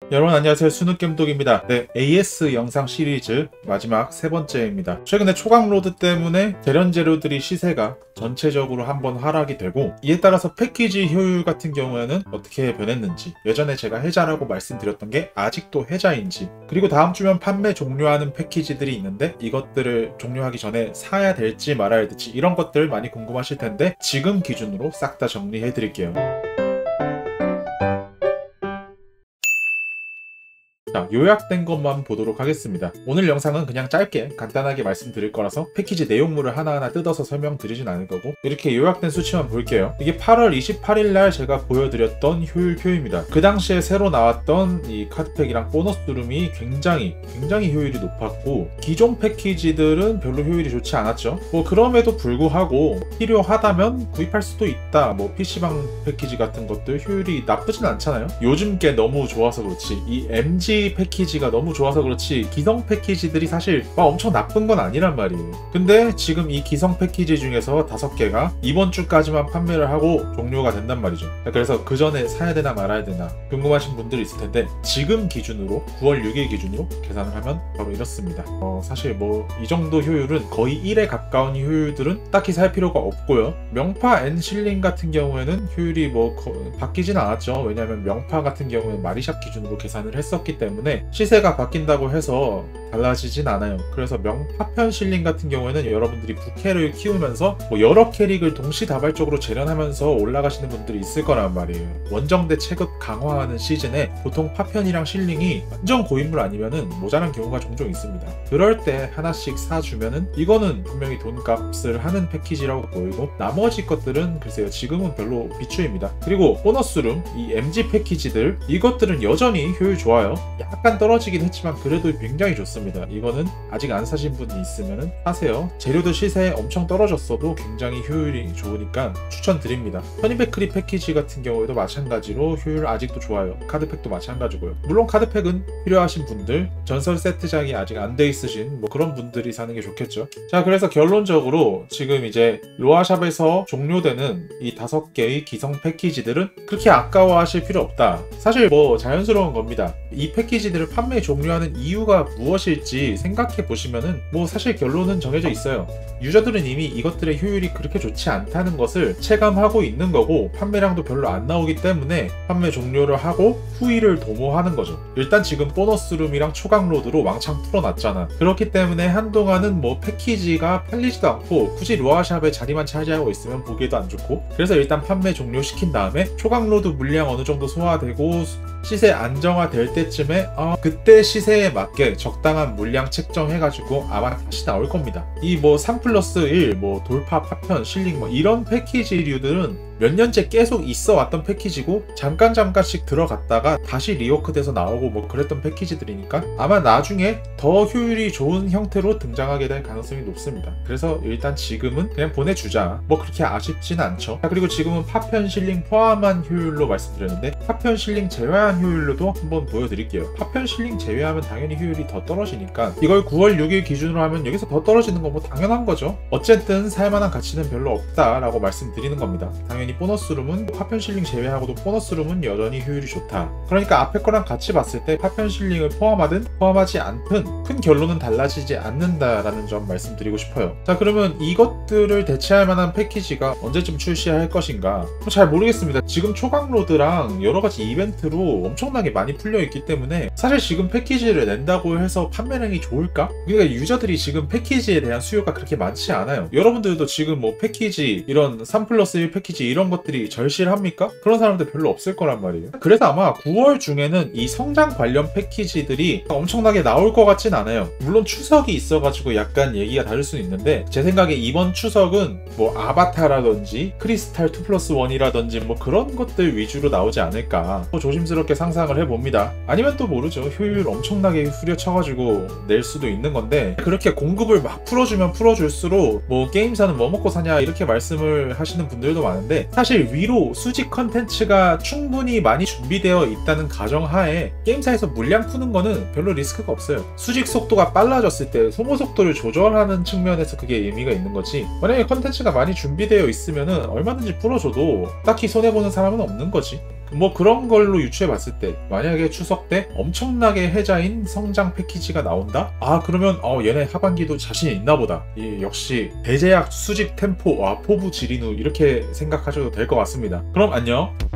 여러분 안녕하세요, 수능겜독입니다. 네, AS 영상 시리즈 마지막 세 번째입니다. 최근에 초강로드 때문에 대련 재료들이 시세가 전체적으로 한번 하락이 되고, 이에 따라서 패키지 효율 같은 경우에는 어떻게 변했는지, 예전에 제가 해자라고 말씀드렸던 게 아직도 해자인지, 그리고 다음 주면 판매 종료하는 패키지들이 있는데 이것들을 종료하기 전에 사야 될지 말아야 될지, 이런 것들 많이 궁금하실 텐데 지금 기준으로 싹 다 정리해 드릴게요. 자, 요약된 것만 보도록 하겠습니다. 오늘 영상은 그냥 짧게 간단하게 말씀드릴 거라서 패키지 내용물을 하나하나 뜯어서 설명드리진 않을 거고, 이렇게 요약된 수치만 볼게요. 이게 8월 28일 날 제가 보여드렸던 효율표입니다. 그 당시에 새로 나왔던 이 카드팩이랑 보너스룸이 굉장히 효율이 높았고, 기존 패키지들은 별로 효율이 좋지 않았죠. 그럼에도 불구하고 필요하다면 구입할 수도 있다. PC방 패키지 같은 것들 효율이 나쁘진 않잖아요. 요즘 게 너무 좋아서 그렇지, 이 MG 패키지가 너무 좋아서 그렇지 기성 패키지들이 사실 엄청 나쁜 건 아니란 말이에요. 근데 지금 이 기성 패키지 중에서 5개가 이번 주까지만 판매를 하고 종료가 된단 말이죠. 그래서 그 전에 사야 되나 말아야 되나 궁금하신 분들이 있을 텐데, 지금 기준으로 9월 6일 기준으로 계산을 하면 바로 이렇습니다. 사실 이 정도 효율은 거의 1에 가까운 효율들은 딱히 살 필요가 없고요. 명파 N 실링 같은 경우에는 효율이 바뀌진 않았죠. 왜냐하면 명파 같은 경우는 마리샵 기준으로 계산을 했었기 때문에 시세가 바뀐다고 해서 달라지진 않아요. 그래서 명파편 실링 같은 경우에는 여러분들이 부캐를 키우면서 여러 캐릭을 동시다발적으로 재련하면서 올라가시는 분들이 있을 거란 말이에요. 원정대 체급 강화하는 시즌에 보통 파편이랑 실링이 완전 고인물 아니면은 모자란 경우가 종종 있습니다. 그럴 때 하나씩 사주면은 이거는 분명히 돈값을 하는 패키지라고 보이고, 나머지 것들은 글쎄요, 지금은 별로 비추입니다. 그리고 보너스룸, 이 MG 패키지들, 이것들은 여전히 효율 좋아요. 약간 떨어지긴 했지만 그래도 굉장히 좋습니다. 이거는 아직 안 사신 분이 있으면 사세요. 재료도 시세에 엄청 떨어졌어도 굉장히 효율이 좋으니까 추천드립니다. 허니베크리 패키지 같은 경우에도 마찬가지로 효율 아직도 좋아요. 카드팩도 마찬가지고요. 물론 카드팩은 필요하신 분들, 전설 세트장이 아직 안 돼 있으신 그런 분들이 사는 게 좋겠죠. 자, 그래서 결론적으로 지금 이제 로아샵에서 종료되는 이 5개의 기성 패키지들은 그렇게 아까워하실 필요 없다. 사실 자연스러운 겁니다. 이 패키지들을 판매 종료하는 이유가 무엇일지 생각해 보시면은 사실 결론은 정해져 있어요. 유저들은 이미 이것들의 효율이 그렇게 좋지 않다는 것을 체감하고 있는 거고, 판매량도 별로 안 나오기 때문에 판매 종료를 하고 후위를 도모하는 거죠. 일단 지금 보너스룸이랑 초강로드로 왕창 풀어놨잖아. 그렇기 때문에 한동안은 패키지가 팔리지도 않고 굳이 로아샵에 자리만 차지하고 있으면 보기에도 안 좋고, 그래서 일단 판매 종료시킨 다음에 초강로드 물량 어느 정도 소화되고 시세 안정화될 때쯤에 그때 시세에 맞게 적당한 물량 책정해가지고 아마 다시 나올 겁니다. 이 3+1 돌파 파편 실링 이런 패키지류들은 몇 년째 계속 있어 왔던 패키지고, 잠깐씩 들어갔다가 다시 리워크돼서 나오고 그랬던 패키지들이니까 아마 나중에 더 효율이 좋은 형태로 등장하게 될 가능성이 높습니다. 그래서 일단 지금은 그냥 보내주자. 그렇게 아쉽진 않죠. 그리고 지금은 파편 실링 포함한 효율로 말씀드렸는데, 파편 실링 제외한 효율로도 한번 보여드릴게요. 파편 실링 제외하면 당연히 효율이 더 떨어지니까 이걸 9월 6일 기준으로 하면 여기서 더 떨어지는 건 당연한 거죠. 어쨌든 살만한 가치는 별로 없다라고 말씀드리는 겁니다. 당연히 보너스룸은 파편 실링 제외하고도 보너스룸은 여전히 효율이 좋다. 그러니까 앞에 거랑 같이 봤을 때 파편 실링을 포함하든 포함하지 않든 큰 결론은 달라지지 않는다라는 점 말씀드리고 싶어요. 자, 그러면 이것들을 대체할 만한 패키지가 언제쯤 출시할 것인가 잘 모르겠습니다. 지금 초강로드랑 여러가지 이벤트로 엄청나게 많이 풀려있기 때문에 사실 지금 패키지를 낸다고 해서 판매량이 좋을까? 그러니까 유저들이 지금 패키지에 대한 수요가 그렇게 많지 않아요. 여러분들도 지금 패키지, 이런 3+1 패키지 이런 것들이 절실합니까? 그런 사람들 별로 없을 거란 말이에요. 그래서 아마 9월 중에는 이 성장 관련 패키지들이 엄청나게 나올 것 같진 않아요. 물론 추석이 있어가지고 약간 얘기가 다를 수는 있는데, 제 생각에 이번 추석은 아바타라든지 크리스탈 2+1이라든지 그런 것들 위주로 나오지 않을까 조심스럽게 상상을 해봅니다. 아니면 또 모르죠. 효율 엄청나게 후려쳐가지고 낼 수도 있는 건데, 그렇게 공급을 막 풀어주면 풀어줄수록 게임사는 뭐 먹고 사냐 이렇게 말씀을 하시는 분들도 많은데, 사실 위로 수직 컨텐츠가 충분히 많이 준비되어 있다는 가정하에 게임사에서 물량 푸는 거는 별로 리스크가 없어요. 수직 속도가 빨라졌을 때 소모 속도를 조절하는 측면에서 그게 의미가 있는 거지, 만약에 컨텐츠가 많이 준비되어 있으면은 얼마든지 풀어줘도 딱히 손해보는 사람은 없는 거지. 뭐 그런 걸로 유추해 봤을 때 만약에 추석 때 엄청나게 혜자인 성장 패키지가 나온다? 아 그러면 얘네 하반기도 자신 있나 보다. 역시 배제약 수직 템포 포부 지리누 이렇게 생각하셔도 될 것 같습니다. 그럼 안녕.